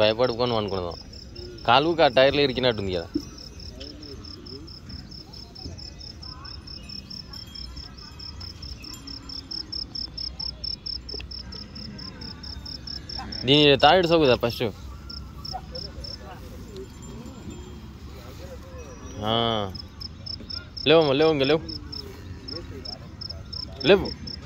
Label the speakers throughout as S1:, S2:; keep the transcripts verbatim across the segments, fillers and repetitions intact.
S1: భయపడుకొని అనుకున్నాం కాలుకి ఆ టైర్లు ఇరికినట్టుంది కదా. దీని తాడు సోకుదా ఫస్ట్. లేవమ్మా లేవు ఇంకా లేవు లేవు.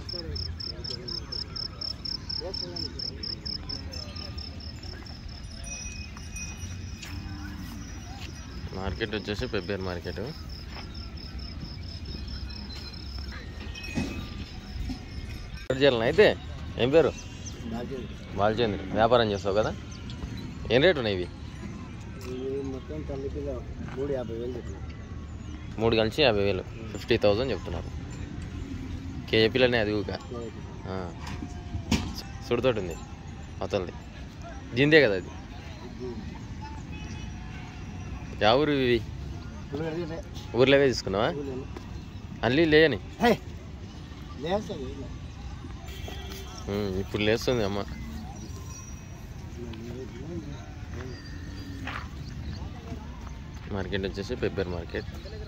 S1: మార్కెట్ వచ్చేసి పెబ్బేరు మార్కెట్. చేయాలన్నా అయితే ఏం పేరు? బాలచంద్ర. వ్యాపారం చేస్తావు కదా. ఏం రేటు ఉన్నాయి ఇవి? మూడు కలిసి యాభై వేలు ఫిఫ్టీ థౌజండ్ చెప్తున్నారు. కేజీ పిల్లనే అది ఊక సుడితోటి ఉంది అవతలది. దీందే కదా అది. యా ఊరు ఇవి? ఊర్లోవే తీసుకున్నావా? అల్లి లేని ఇప్పుడు లేస్తుంది అమ్మ. మార్కెట్ వచ్చేసి పెబ్బేరు మార్కెట్.